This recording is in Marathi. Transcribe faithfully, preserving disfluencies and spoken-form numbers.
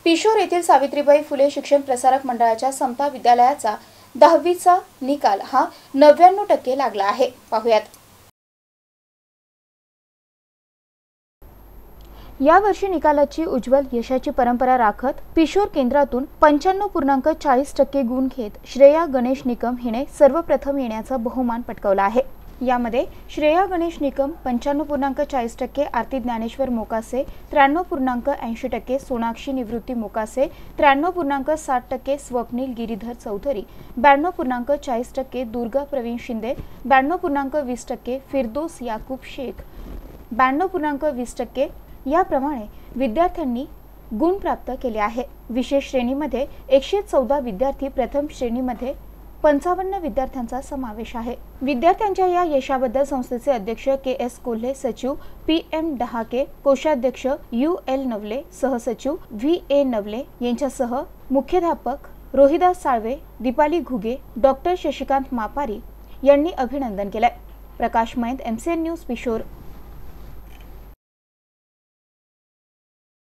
पिशोर येथील सावित्रीबाई फुले शिक्षण प्रसारक मंडळाच्या समता विद्यालयाचा दहावीचा निकाल हा नव्याण्णव टक्के लागला आहे। पाहुयात। या वर्षी निकालाची उज्ज्वल यशाची परंपरा राखत पिशोर केंद्रातून पंच्याण्णव पूर्णांक चाळीस टक्के गुण घेत श्रेया गणेश निकम हिने सर्वप्रथम येण्याचा बहुमान पटकावला आहे। यामध्ये श्रेया गणेश निकम पंच्याण्णव पूर्णांक चाळीस टक्के, आरती ज्ञानेश्वर मोकासे त्र्याण्णव पूर्णांक ऐंशी टक्के, सोनाक्षी निवृत्ती मोकासे त्र्याण्णव पूर्णांक साठ टक्के, स्वप्नील गिरीधर चौधरी ब्याण्णव पूर्णांक चाळीस टक्के, दुर्गा प्रवीण शिंदे ब्याण्णव पूर्णांक वीस टक्के, फिरदोस याकूब शेख ब्याण्णव पूर्णांक वीस टक्के याप्रमाणे विद्यार्थ्यांनी गुण प्राप्त केले आहे। विशेष श्रेणीमध्ये एकशे चौदा विद्यार्थी, प्रथम श्रेणीमध्ये पंचावन्न विद्यार्थ्यांचा समावेश आहे। विद्यार्थ्यांच्या या यशाबद्दल संस्थेचे अध्यक्ष के एस कोल्हे, सचिव पी एम डहाके, कोषाध्यक्ष यू एल नवले, सहसचिव व्ही ए नवले यांच्यासह मुख्याध्यापक रोहिदास साळवे, दीपाली घुगे, डॉक्टर शशिकांत मापारी यांनी अभिनंदन केले। Prakash Maind, M C N news, Pishor.